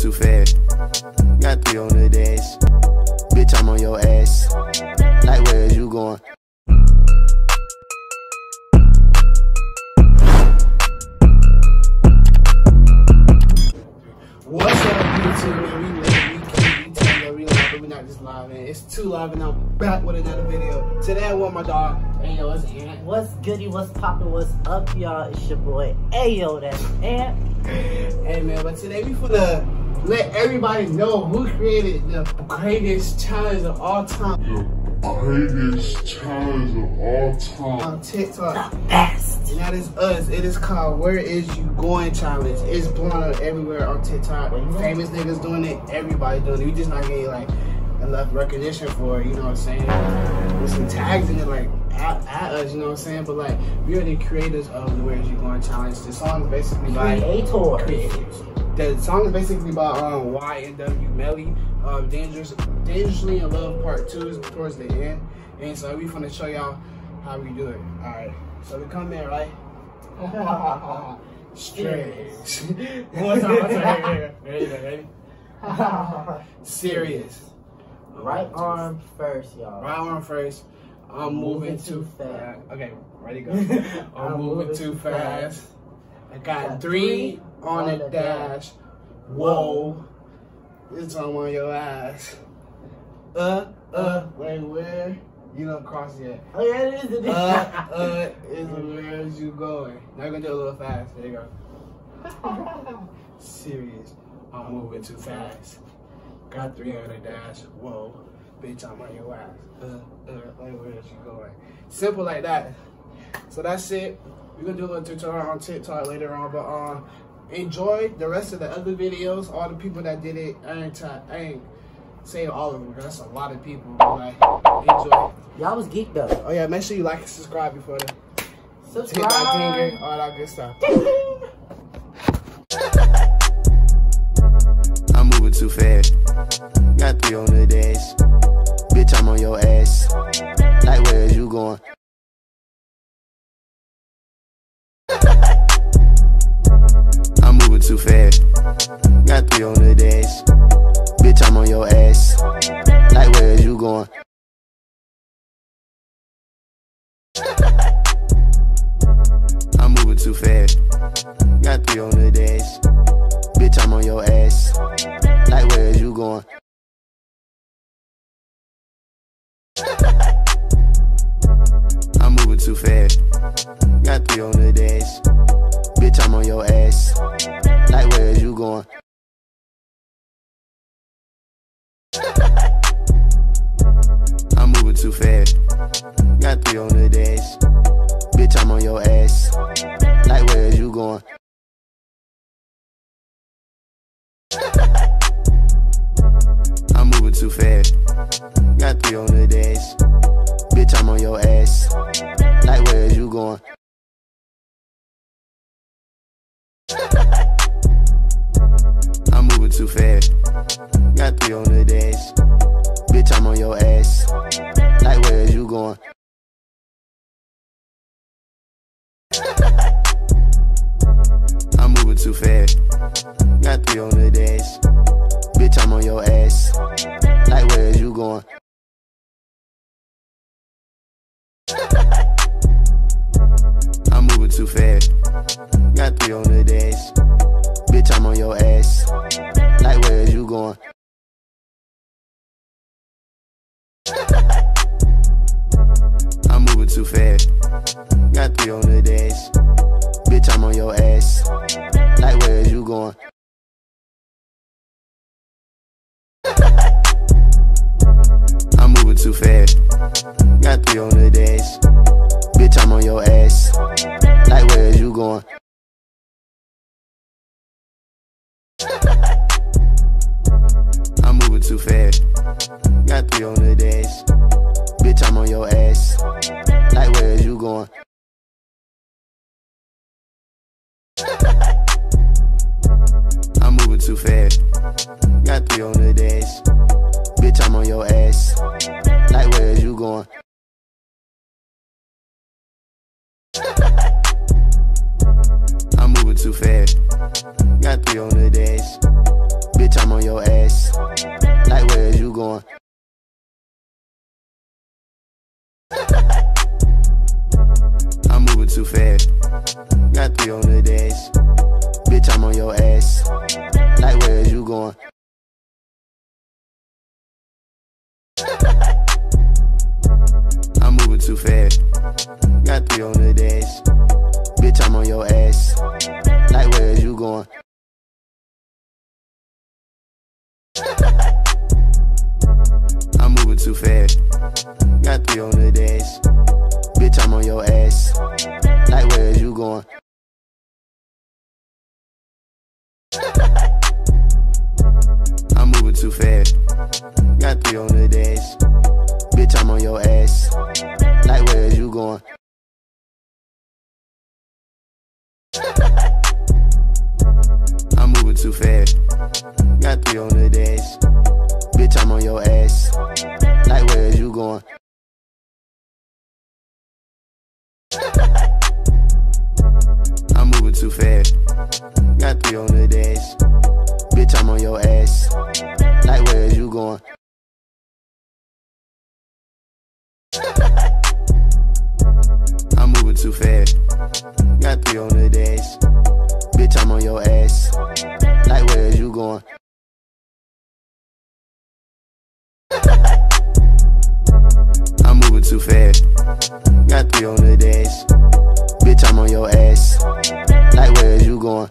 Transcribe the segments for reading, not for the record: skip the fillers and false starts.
too fast. Got 3 on the dash. Bitch, I'm on your ass. Like, where is you going? What's up, YouTube? Man, we live, we not just live, man. It's 2 Live, and I'm back with another video. Today I want my dog. Hey, yo, it's Ant. What's goody? What's poppin'? What's up, y'all? It's your boy. Ayo, that's Ant. Hey, man, but today we finna let everybody know who created the greatest challenge of all time. On TikTok. The best. And that is us. It is called Where Is You Going Challenge. It's blowing up everywhere on TikTok. Famous niggas doing it. Everybody doing it. We just not getting like enough recognition for it, you know what I'm saying? With some tags in it, like at us, you know what I'm saying? But like, we are the creators of the Where Is You Going Challenge. The song is basically by creators. The song is basically by YNW Melly. Dangerously in Love Part 2 is towards the end. And so we finna show y'all how we do it. Alright. So we come in, right? Straight. One time. Ready? Serious. Right arm first, y'all. Right arm first. I'm moving too fast. Okay, ready, go. I'm moving too fast. I got 3 on the dash. Whoa. This time on your ass. Wait, where? You don't cross yet. Oh, yeah, it is. Is where is you going? Now you're gonna do it a little fast. There you go. Serious. I'm moving too fast. Got 3 on the dash. Whoa. Bitch, I'm on your ass. Like, where is you going? Simple like that. So that's it. We're gonna do a little tutorial on TikTok later on, but enjoy the rest of the other videos. All the people that did it, I ain't say all of them, that's a lot of people, but like, enjoy. Y'all was geeked up. Oh yeah, make sure you like and subscribe before the Subscribe. hit that dinger, all that good stuff. I'm moving too fast. Got 3 on the dash. Bitch, I'm on your ass. Like, where is you going? I'm moving too fast. Got 3 on the dash. Bitch, I'm on your ass. Like, where is you going? I'm moving too fast. Got 3 on the dash. Bitch, I'm on your ass. Like, where is you going? I'm moving too fast. Got 3 on the dash. Bitch, I'm on your ass. Like, where is you going? I'm moving too fast. Got 3 on the dash. Bitch, I'm on your ass. Like, where is you going? I'm moving too fast. Got 3 on the dash. Bitch, I'm on your ass. Like, where is you going? I'm moving too fast. Got 3 on the dash. Bitch, I'm on your ass. Like, where is you going? I'm moving too fast. Got 3 on the dash. Bitch, I'm on your ass. Like, where is you going? I'm moving too fast. Got 3 on the dash. Bitch, I'm on your ass. Like, where is you going? I'm moving too fast. Got 3 on the dash. Bitch, I'm on your ass. Like, where is you going? I'm moving too fast. Got 3 on the dash. Bitch, I'm on your ass. Like, where is you going? I'm moving too fast. Got 3 on the dash. Bitch, I'm on your ass. Like, where is you going? I'm moving too fast. Got 3 on the dash. Bitch, I'm on your ass. Like, where is you going? I'm moving too fast. Got 3 on the dash. Bitch, I'm too fast. Got 3 on the dash. Bitch, I'm on your ass. Like, where is you going? I'm moving too fast. Got 3 on the dash. Bitch, I'm on your ass. Like, where is you going? I'm moving too fast. Got 3 on the dash. Bitch, I'm on your ass. Like, where is you going? I'm moving too fast. Got 3 on the dash. Bitch, I'm on your ass. Like, where is you going? I'm moving too fast. Got 3 on the dash. Bitch, I'm on your ass. Like, where is you going? I'm moving too fast. Got 3 on the dash. Bitch, I'm on your ass. Like, where is you going? I'm moving too fast. Got 3 on the dash. Bitch, I'm on your ass. Like, where is you going? I'm moving too fast. Got 3 on the dash. Bitch, I'm on your ass. Like, where is you going?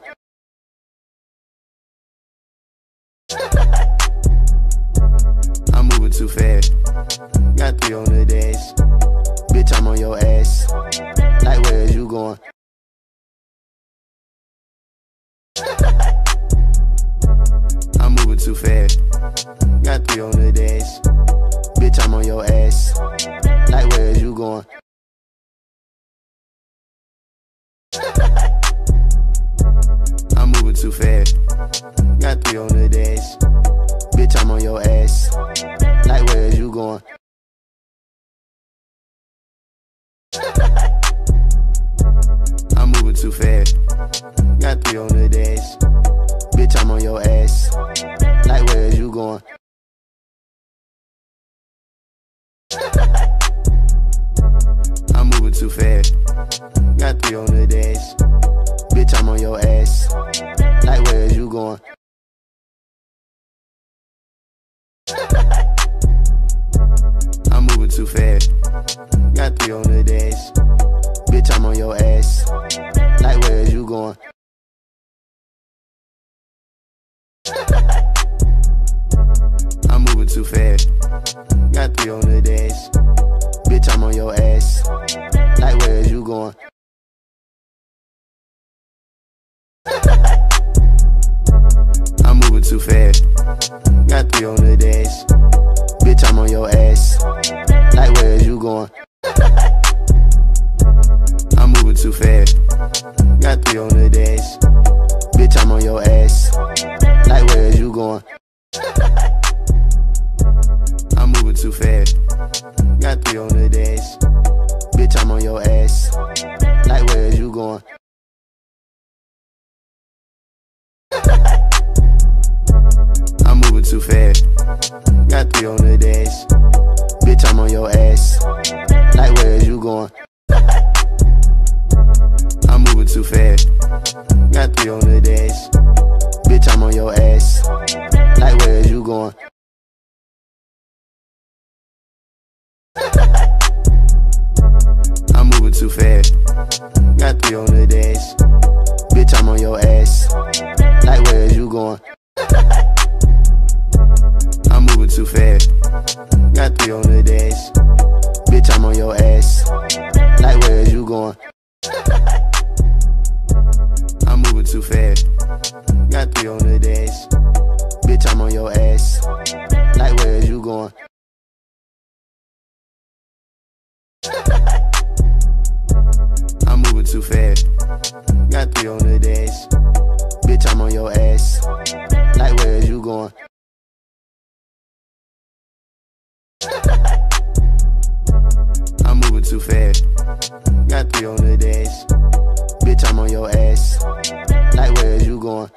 I'm moving too fast. Got 3 on the dash. Bitch, I'm on your ass. Like, where is you going? I'm moving too fast. Got 3 on the dash. Bitch, I'm on your ass. Like, where is you going? I'm moving too fast. Got 3 on the dash. Bitch, I'm on your ass. Like, where is you going? I'm moving too fast. Got 3 on the dash. Bitch, I'm on your ass. Like, where is you going? I'm moving too fast. Got 3 on the dash. Bitch, I'm on your ass. Like, where is you going? I'm moving too fast. Got 3 on the dash. Bitch, I'm on your ass. Like, where is you going? I'm moving too fast. Got 3 on the dash. Bitch, I'm on your ass. Like, where is you going? I'm moving too fast. Got 3 on the dash. Bitch, I'm on your ass. Like, where is you going? I'm moving too fast. Got 3 on the dash. Bitch, I'm on your ass. Like, where is you going? I'm moving too fast. Got 3 on the dash. Bitch, I'm on your ass. Like, where is you going? I'm moving too fast. Got 3 on the dash. Bitch, I'm on your ass. Like, where is you going? I'm moving too fast. Got 3 on the dash. Bitch, I'm on your ass. Like, where is you going? I'm moving too fast. Got 3 on the dash. Bitch, I'm on your ass. Like, where is you going? I'm moving too fast. Got 3 on the dash. Bitch, I'm on your ass. Like, where is you going? I'm moving too fast. Got 3 on the dash. Bitch, I'm on your ass. Like, where is you going? I'm moving too fast. Got 3 on the dash. Bitch, I'm on your ass. Like, where is you going? I'm moving too fast. Got 3 on the dash. Bitch, I'm on your ass. Like, where is you going?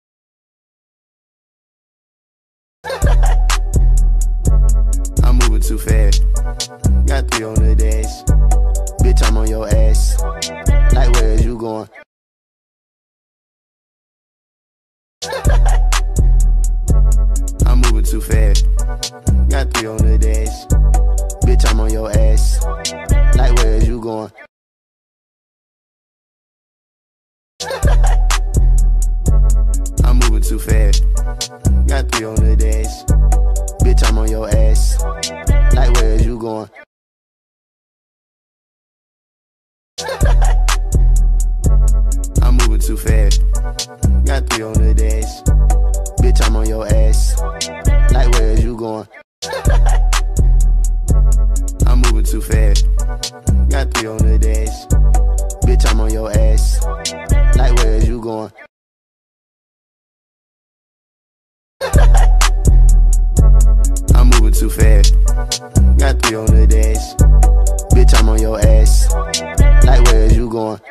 I'm moving too fast. Got 3 on the dash. Bitch, I'm on your ass. Like, where is you going? I'm moving too fast. Got 3 on the dash. Bitch, I'm on your ass. Like, where is you going? I'm moving too fast. Got 3 on the dash. Bitch, I'm on your ass. Like, where is you going? I'm moving too fast. Got 3 on the dash. Bitch, I'm on your ass. Like, where is you going? I'm moving too fast. Got 3 on the dash. Bitch, I'm on your ass. Like, where is you going? I'm moving too fast. Got 3 on the dash. Bitch, I'm on your ass. Like, where is you going?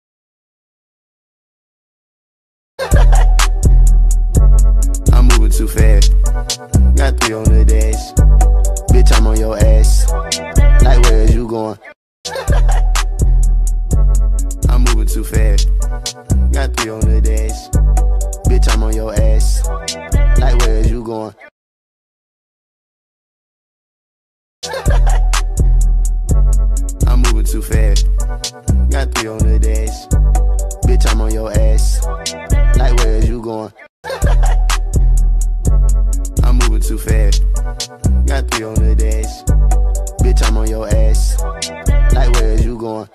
I'm moving too fast. Got 3 on the dash. Bitch, I'm on your ass. Like, where is you going? I'm moving too fast. Got 3 on the dash. Bitch, I'm on your ass. Like, where is you going? I'm moving too fast. Got 3 on the dash. Bitch, I'm on your ass. Like, where is you going? I'm moving too fast. Got 3 on the dash. Bitch, I'm on your ass. Like, where is you going?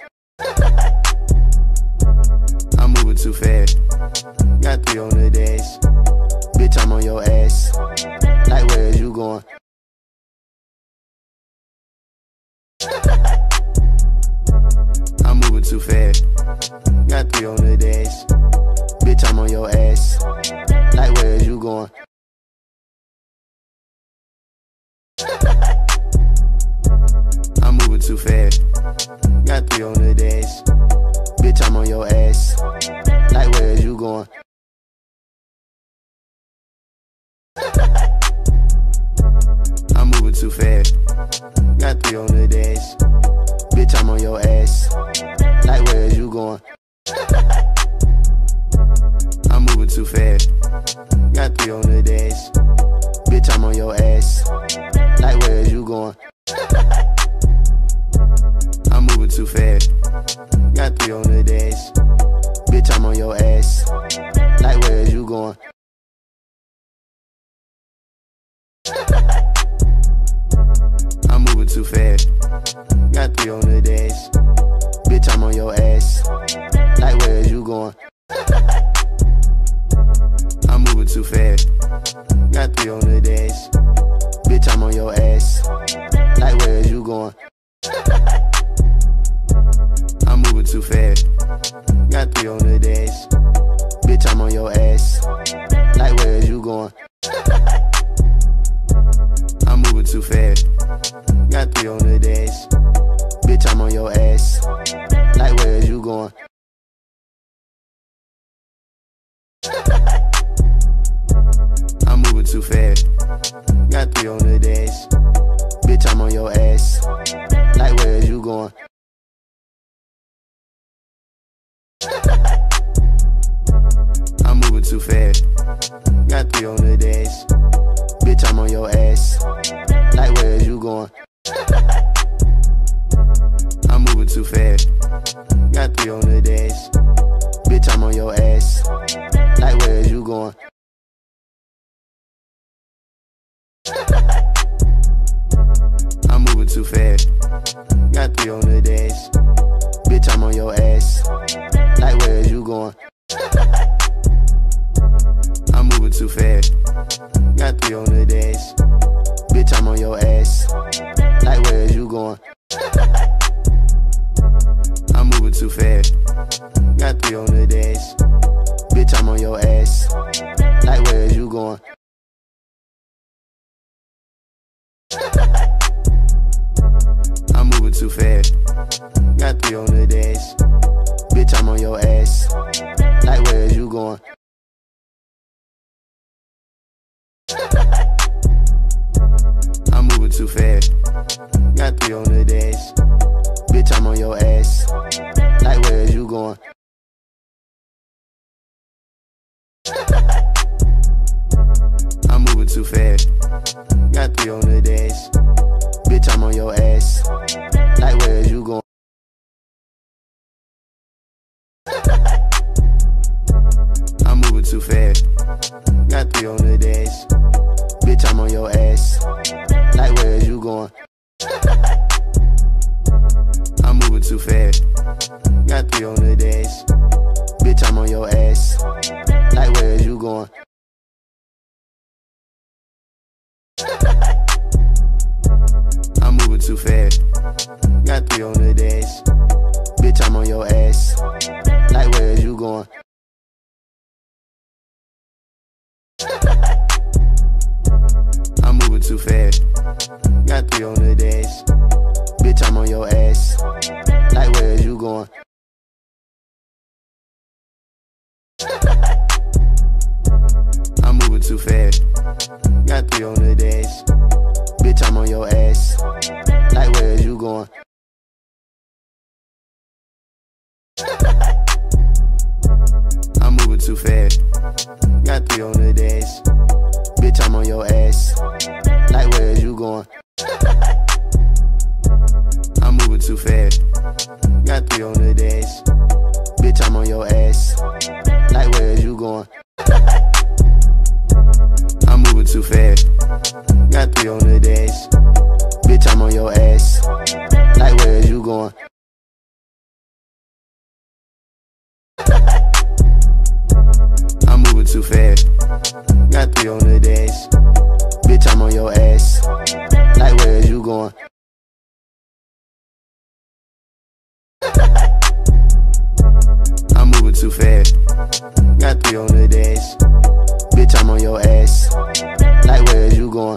I'm moving too fast. Got 3 on the dash. Bitch, I'm on your ass. Like, where is you going? I'm moving too fast. Got 3 on the dash. Bitch, I'm on your ass. Like, where is you going? I'm moving too fast. Got 3 on the dash. Bitch, I'm on your ass. Like, where is you going? I'm moving too fast. Got 3 on the dash. Bitch, I'm on your ass. Like, where is you going? I'm moving too fast. Got 3 on the dash. Bitch, I'm on your ass. Like, where is you going? I'm moving too fast. Got 3 on the dash. Bitch, I'm on your ass. Like, where is you going? I'm moving too fast. Got 3 on the dash. Bitch, I'm on your ass. Like, where is you going? I'm moving too fast. Got 3 on the dash. Bitch, I'm on your ass. Like, where is you going? I'm moving too fast. Got 3 on the dash. Bitch, I'm on your ass. Like, where is you going? I'm moving too fast. Got 3 on the dash. Bitch, I'm on your ass. Like, where is you going? I'm moving too fast. Got 3 on the dash. Bitch, I'm on your ass. Like, where is you going? I'm moving too fast. Got 3 on the dash. Bitch, I'm on your ass. Like, where is you going? I'm moving too fast. Got 3 on the dash. Bitch, I'm on your ass. Like, where is you going? I'm moving too fast. Got 3 on the dash. Bitch, I'm on your ass. Like, where is you going? I'm moving too fast. Got 3 on the dash. Bitch, I'm on your ass. Like, where is you going? I'm moving too fast. Got 3 on the dash. Bitch, I'm on your ass. Like, where is you going? I'm moving too fast. Got 3 on the dash. Bitch, I'm on your ass. Like, where is you going? I'm moving too fast. Got 3 on the dash. Bitch, I'm on your ass. Like, where is you going? I'm moving too fast. Got 3 on the dash. Bitch, I'm on your ass. Like, where is you going? I'm moving too fast. Got 3 on the dash. Bitch, I'm on your ass. Like, where is you going? I'm moving too fast. Got 3 on the dash. Bitch, I'm on your ass. Like, where is you going? I'm moving too fast. Got 3 on the dash. Bitch, I'm on your ass. Like, where is you going? I'm moving too fast. Got 3 on the dash. Bitch, I'm on your ass. Like, where is you going? I'm moving too fast. Got 3 on the dash. Bitch, I'm on your ass. Like, where is you going? I'm moving too fast. Got 3 on the dash. Bitch, I'm on your ass. Like, where is you going? I'm moving too fast. Got 3 on the dash. Bitch, I'm on your ass. Like, where is you going? I'm moving too fast. Got 3 on the dash. Bitch, I'm on your ass. Like, where is you going? I'm moving too fast. Got 3 on the dash. Bitch, I'm on your ass. Like, where is you going? I'm moving too fast. Got 3 on the dash. Bitch, I'm on your ass. Like, where is you going?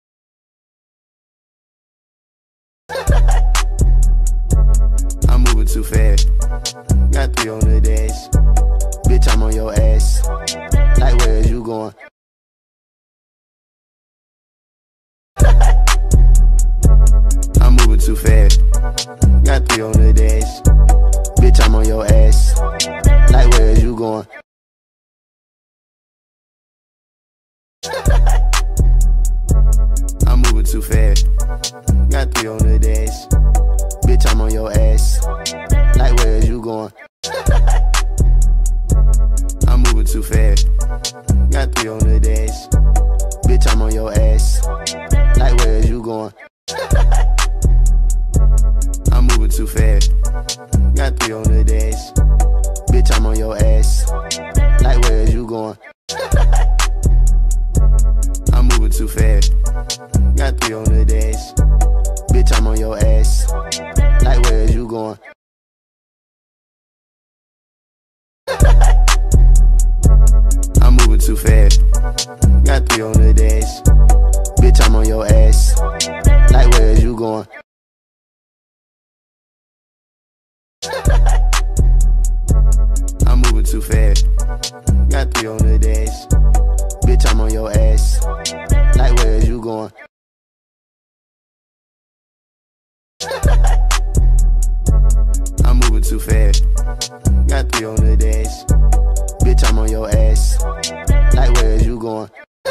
I'm moving too fast. Got 3 on the dash. Bitch, I'm on your ass. Like, where is you going? I'm moving too fast. Got 3 on the dash. Bitch, I'm on your ass. Like, where is you going? I'm moving too fast. Got 3 on the dash. Bitch, I'm on your ass. Like, where is you going? I'm moving too fast. Got 3 on the dash. Bitch, I'm on your ass. Like, where is you going? I'm moving too fast. Got 3 on the dash. Bitch, I'm on your ass. Like, where is you going? I'm moving too fast. Got 3 on the dash. Bitch, I'm on your ass. Like, where is you going? I'm moving too fast. Got 3 on the dash. Bitch, I'm on your ass. Like, where is you going? I'm moving too fast. Got 3 on the dash. Bitch, I'm on your ass. Like, where is you going? I'm moving too fast. Got 3 on the dash. Bitch, I'm on your ass. Like, where is you going?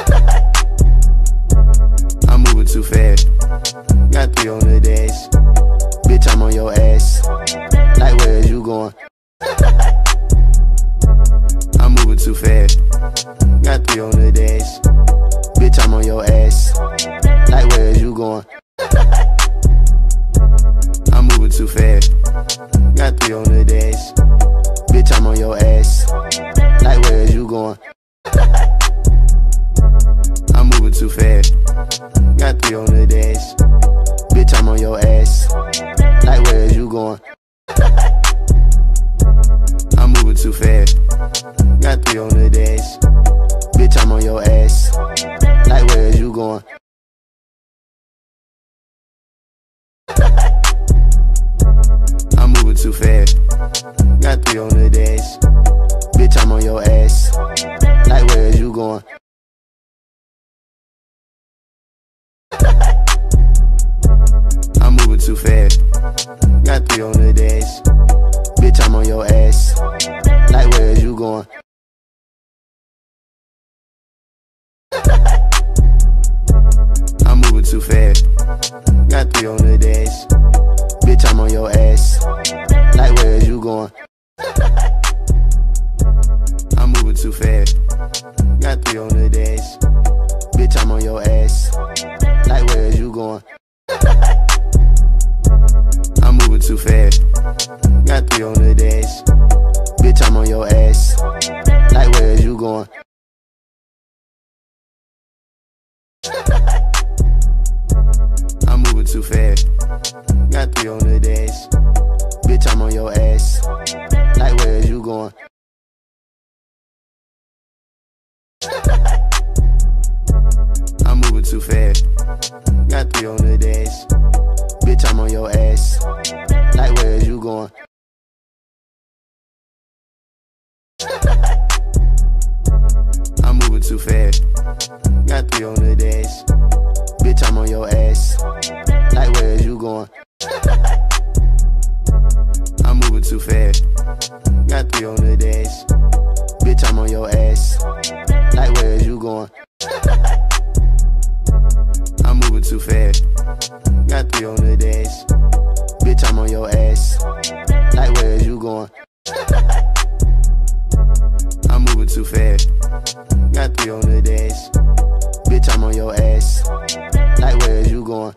I'm moving too fast. Got 3 on the dash. Bitch, I'm on your ass. Like, where is you going? I'm moving too fast. Got 3 on the dash. Bitch, I'm on your ass. Like, where is you going? I'm moving too fast. Got 3 on the dash. Bitch, I'm on your ass. Like, where is you going? I'm moving too fast. Got 3 on the dash. Bitch, I'm on your ass. Like, where is you going? I'm moving too fast. Got 3 on the dash. Bitch, I'm on your ass. Like, where is you going? I'm moving too fast. Got 3 on the dash. Bitch, I'm on your ass. Like, where is you going? I'm moving too too fast. Got 3 on the dash. Bitch, I'm on your ass. Like, where is you going? I'm moving too fast. Got 3 on the dash. Bitch, I'm on your ass. Like, where is you going? I'm moving too fast. Got 3 on the dash. Bitch, I'm on your ass. Like, where is you going? I'm moving too fast. Got 3 on the dash. Bitch, I'm on your ass. Like, where is you going? I'm moving too fast. Got 3 on the dash. Bitch, I'm on your ass. Like, where is you going? I'm moving too fast. Got 3 on the dash. Bitch, I'm on your ass. Like, where is you going? I'm moving too fast. Got 3 on the dash. Bitch, I'm on your ass. Like, where is you going? I'm moving too fast. Got 3 on the dash. Bitch, I'm on your ass. Like, where is you going? I'm moving too fast. Got 3 on the dash. Bitch, I'm on your ass. Like, where is you going? I'm moving too fast. Got 3 on the dash. Bitch, I'm on your ass. Like, where is you going?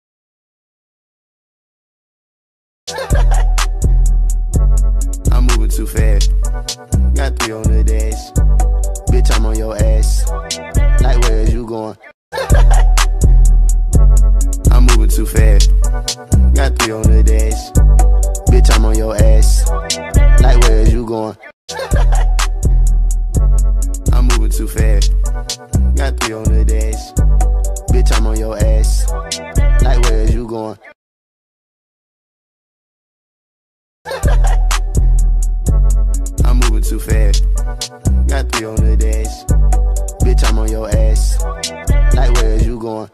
I'm moving too fast. Got 3 on the dash. Bitch, I'm on your ass. Like, where is you going? I'm moving too fast. Got 3 on the dash. Bitch, I'm on your ass. Like, where is you going? I'm moving too fast. Got 3 on the dash. Bitch, I'm on your ass. Like, where is you going? I'm moving too fast. Got 3 on the dash. Bitch, I'm on your ass. Like, where is you going?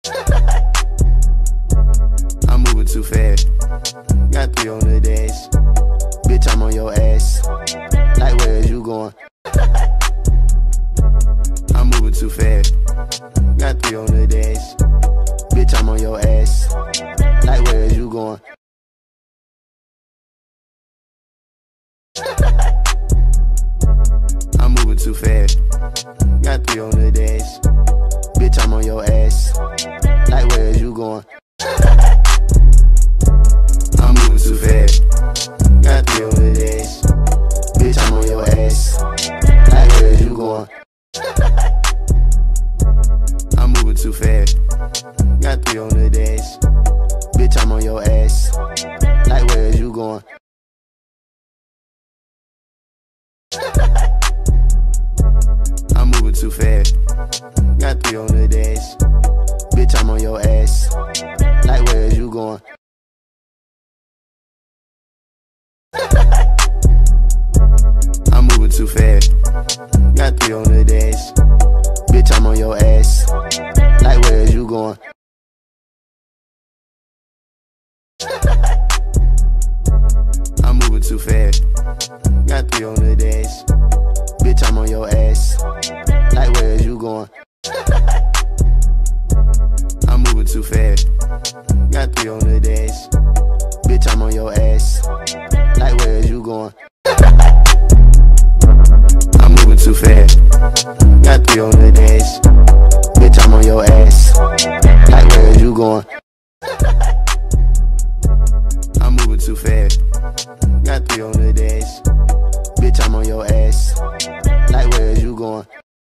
I'm moving too fast. Got 3 on the dash. Bitch, I'm on your ass. Like, where is you going? I'm moving too fast. Got 3 on the dash. Bitch, I'm on your ass. Like, where is you going? I'm moving too fast. Got 3 on the dash. Bitch, I'm on your ass. Like, where is you going? I'm moving too fast. Got 3 on the dash. Bitch, I'm on your ass. Like, where is you going? I'm moving too fast. Got 3 on the dash. Bitch, I'm on your ass. Like, where is you going? I'm moving too fast. Got 3 on the dash. Bitch, I'm on your ass. Like, where is you going? I'm moving too fast. Got 3 on the dash. Bitch, I'm on your ass. Like, where is you going? I'm moving too fast. Got 3 on the dash. Bitch, I'm on your ass. Like, where is you going? I'm moving too fast. Got 3 on the dash. Bitch, I'm on your ass. Like, where is you going? I'm moving too fast. Got 3 on the dash. Bitch, I'm on your ass. Like, where is you going? I'm moving too fast. Got 3 on the dash. Bitch, I'm on your ass. Like, where is you going?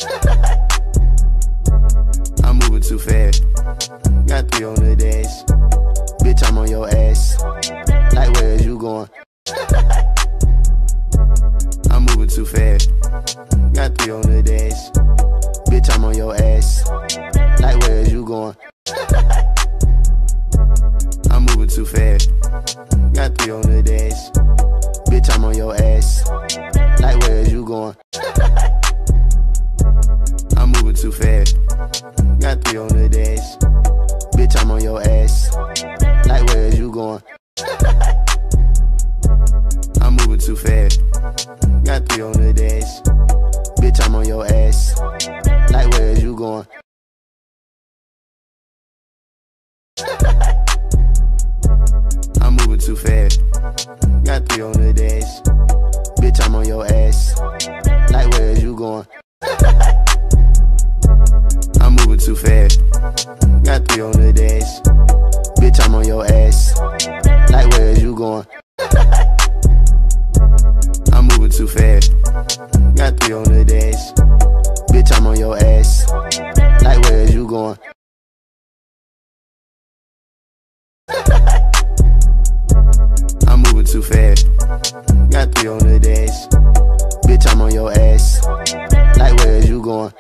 I'm moving too fast. Got 3 on the dash. Bitch, I'm on your ass. Like, where is you going? I'm moving too fast. Got 3 on the dash. Bitch, I'm on your ass. Like, where is you going? I'm moving too fast. Got 3 on the dash. Bitch, I'm on your ass. Like, where is you going? I'm moving too fast. Got 3 on the dash. Bitch, I'm on your ass. Like, where is you too fast. Got three on the dash. Bitch, I'm on your ass. Like, where is you going? I'm moving too fast. Got three on the dash. Bitch, I'm on your ass. Like, where is you going? I'm moving too fast. Got three on the dash. Bitch, I'm on your ass. Like, where is you going? I'm moving too fast. Got three on the dash. Bitch, I'm on your ass. Like, where is you going? I'm moving too fast. Got three on the dash. Bitch, I'm on your ass. Like, where is you going?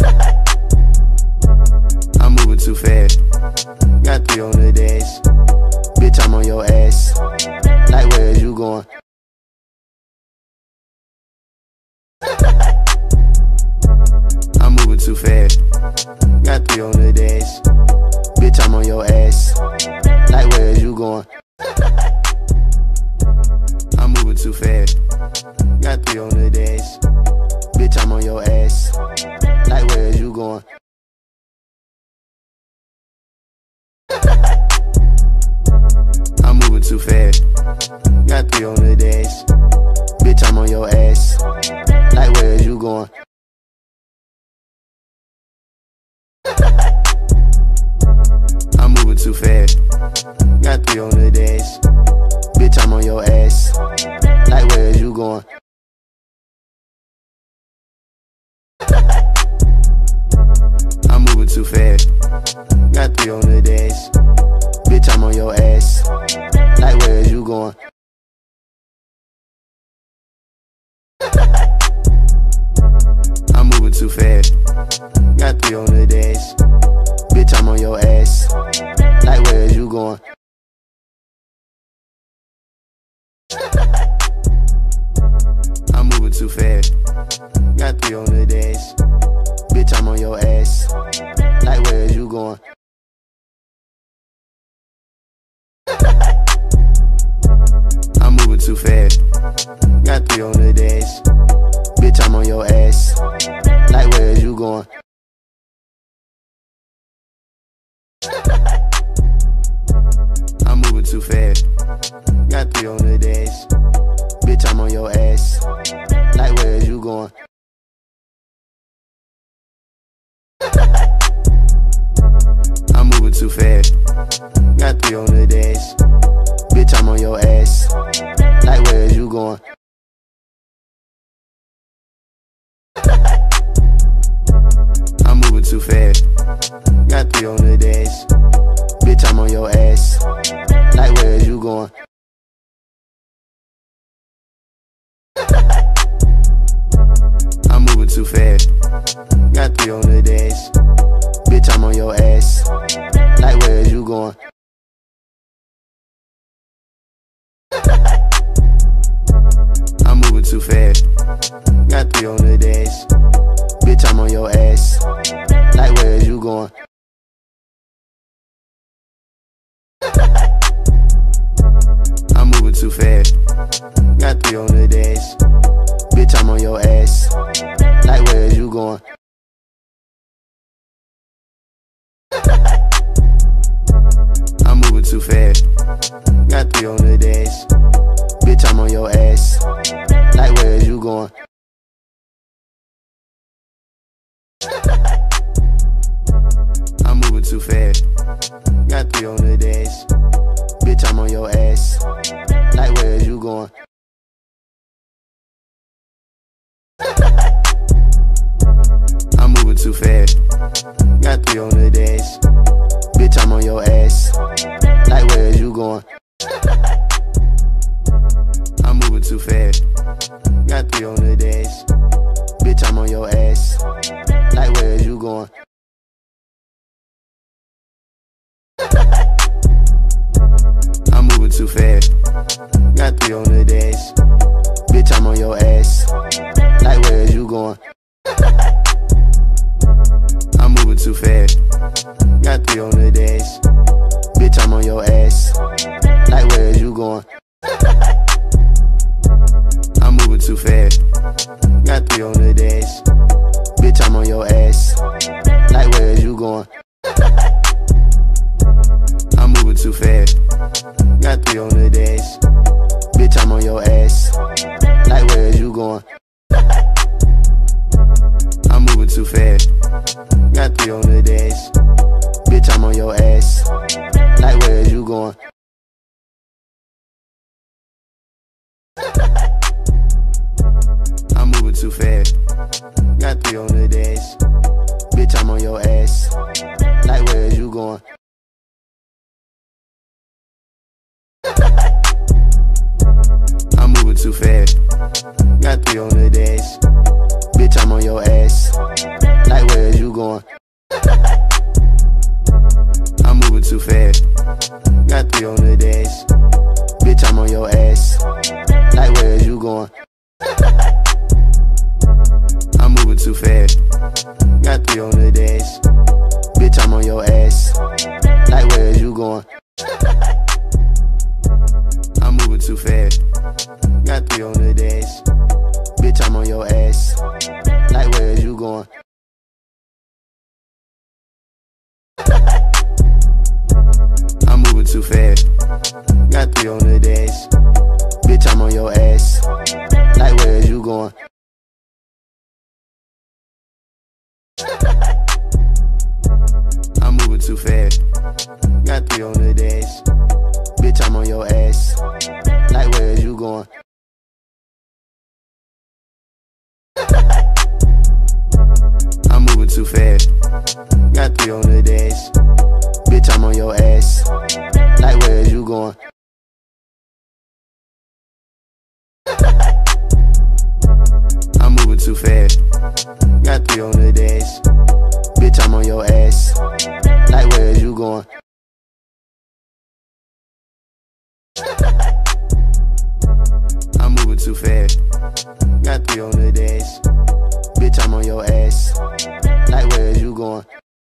I'm moving too fast. Got three on the dash. Bitch, I'm on your ass. Like, where is you going? I'm moving too fast. Got three on the dash. Bitch, I'm on your ass. Like, where is you going? I'm moving too fast. Got three on the dash. Bitch, I'm on your ass. Like, where is you going? I'm moving too fast. Got three on the dash. Bitch, I'm on your ass. Like, where is you going? I'm moving too fast. Got three on the dash. Bitch, I'm on your ass. Like, where is you going? I'm moving too fast. Got three on the dash. Bitch, I'm on your ass. Like, where is you going? I'm moving too fast. Got three on the dash. Bitch, I'm on your ass. Like, where is you going? I'm moving too fast. Got three on the dash. Bitch, I'm on your ass. Like, where is you going? I'm moving too fast. Got three on the dash. Bitch, I'm on your ass. Like, where is you going? I'm moving too fast. Got three on the dash. Bitch, I'm on your ass. Like, where is you going? I'm moving too fast. Got three on the dash. Bitch, I'm on your ass. Like, where is you going? I'm moving too fast. Got three on the dash. Bitch, I'm on your ass. Like, where is you going? I'm moving too fast. Got three on the dash. Bitch, I'm on your ass. Like, where is you going? I'm moving too fast. Got three on the dash. Bitch, I'm on your ass. Like, where is you going? I'm moving too fast. Got three on the dash. Bitch, I'm on your ass. Like, where is you going? I'm moving too fast. Got three on the dash. Bitch, I'm on your ass. Like, where is you going? I'm moving too fast. Got three on the dash. Bitch, I'm on your ass. Like, where is you going? I'm moving too fast. Got three on the dash. Bitch, I'm on your ass. Like, where is you going? I'm moving too fast. Got three on the dash. Bitch, I'm on your ass. Like, where is you going? I'm moving too fast. Got three on the dash. Bitch, I'm on your ass. Like, where is you going? I'm moving too fast. Got three on the dash. Bitch, I'm on your ass. Like, where is you going? Got three on the dash. Bitch, I'm on your ass. Like, where is you going? I'm moving too fast. Got three on the dash. Bitch, I'm on your ass. Like, where is you going? I'm moving too fast. Got three on the dash. Bitch, I'm on your ass. Like, where is you going? I'm moving too fast. Got three on the dash. Bitch, I'm on your ass. Like, where is you going? I'm moving too fast. Got three on the dash. Bitch, I'm on your ass. Like, where is you going? I'm moving too fast. Got three on the dash. Bitch, I'm on your ass. Like, where is you going? I'm moving too fast. Got three on the dash. Bitch, I'm on your ass. Like, where is you going? I'm moving too fast. Got three on the dash. Bitch, I'm on your ass. Like, where is you going? I'm moving too fast. Got three on the dash. Bitch, I'm on your ass. Like, where is you going? I'm moving too fast. Got three on the dash. Bitch, I'm on your ass. Like, where is you going? I'm moving too fast. Got three on the dash. Bitch, I'm on your ass. Like, where is you going? I'm moving too fast. Got three on the dash. Bitch, I'm on your ass. Like, where is you going? I'm moving too fast. Got three on the dash. Bitch, I'm on your ass. Like, where is you going?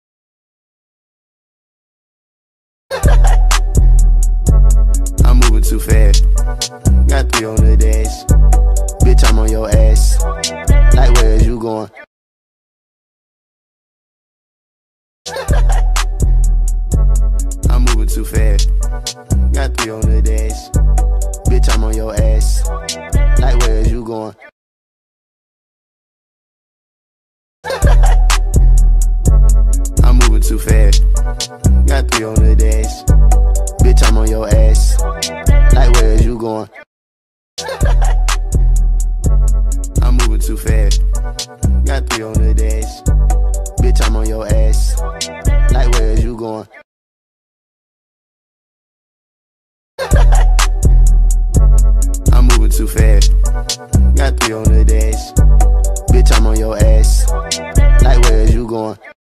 I'm moving too fast. Got three on the dash. Bitch, I'm on your ass. Like, where is you going? I'm moving too fast. Got three on the dash. Bitch, I'm on your ass. Like, where is you going? I'm moving too fast. Got three on the dash. Bitch, I'm on your ass. Like, where is you going? I'm moving too fast. Got three on the dash. Bitch, I'm on your ass. Like, where is you going? I'm moving too fast. Got three on the dash. Bitch, I'm on your ass. Like, where is you going?